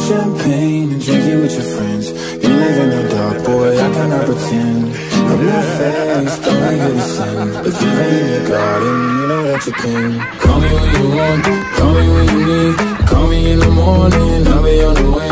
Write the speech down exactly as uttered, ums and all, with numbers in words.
champagne and drink it with your friends. You live in the dark, boy, I cannot pretend. I'm not faced, only here to sin. But even in your garden, you know that you can. Call me when you want, call me when you need. Call me in the morning, I'll be on the way.